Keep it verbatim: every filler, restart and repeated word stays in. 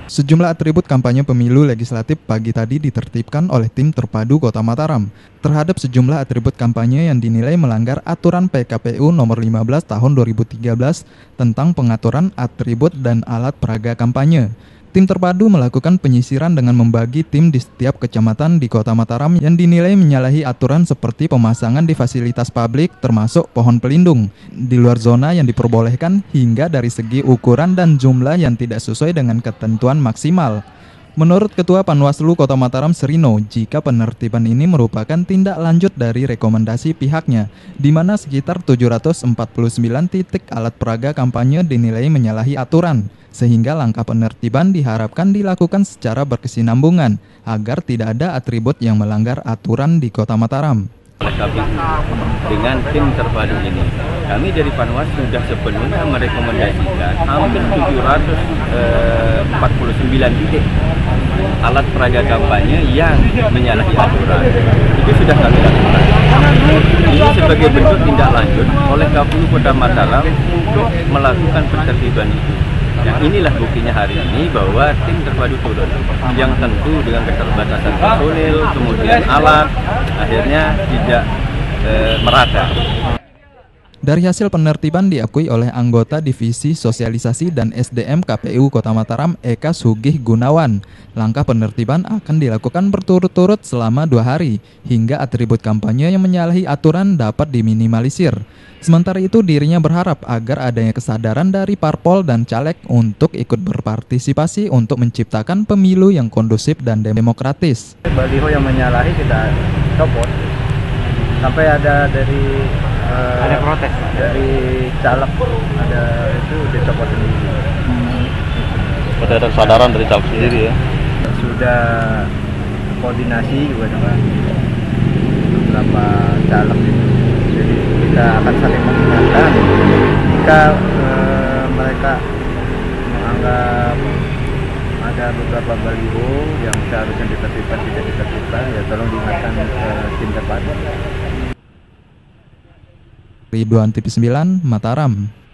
Sejumlah atribut kampanye pemilu legislatif pagi tadi ditertibkan oleh tim terpadu Kota Mataram terhadap sejumlah atribut kampanye yang dinilai melanggar aturan P K P U nomor lima belas tahun dua ribu tiga belas tentang pengaturan atribut dan alat peraga kampanye. Tim terpadu melakukan penyisiran dengan membagi tim di setiap kecamatan di Kota Mataram yang dinilai menyalahi aturan seperti pemasangan di fasilitas publik termasuk pohon pelindung di luar zona yang diperbolehkan hingga dari segi ukuran dan jumlah yang tidak sesuai dengan ketentuan maksimal. Menurut Ketua Panwaslu Kota Mataram Serino, jika penertiban ini merupakan tindak lanjut dari rekomendasi pihaknya, di mana sekitar tujuh ratus empat puluh sembilan titik alat peraga kampanye dinilai menyalahi aturan, sehingga langkah penertiban diharapkan dilakukan secara berkesinambungan agar tidak ada atribut yang melanggar aturan di Kota Mataram. Tapi dengan tim terpadu ini, kami dari Panwas sudah sepenuhnya merekomendasikan hampir tujuh ratus empat puluh sembilan titik alat peraga kampanye yang menyalahi aturan. Itu sudah kami lakukan. Ini sebagai bentuk tindak lanjut oleh K P U Kota Mataram untuk melakukan penertiban itu. Nah, inilah buktinya hari ini bahwa tim terpadu turun, yang tentu dengan keterbatasan personil, kemudian alat, akhirnya tidak e, merata. Dari hasil penertiban diakui oleh anggota Divisi Sosialisasi dan S D M K P U Kota Mataram Eka Sugih Gunawan, langkah penertiban akan dilakukan berturut-turut selama dua hari, hingga atribut kampanye yang menyalahi aturan dapat diminimalisir. Sementara itu dirinya berharap agar adanya kesadaran dari parpol dan caleg untuk ikut berpartisipasi untuk menciptakan pemilu yang kondusif dan demokratis. Baliho yang menyalahi kita copot, sampai ada dari uh, ada protes dari caleg, ada itu dicopot sendiri. Hmm. Ada kesadaran dari caleg sendiri ya. Sudah koordinasi juga dengan beberapa caleg itu. Jadi kita akan saling mengingatkan jika uh, mereka menganggap ada beberapa baliho yang seharusnya ditertibkan tidak ditertibkan, ya tolong diingatkan ke tim terpadu. Ridwan T V sembilan Mataram.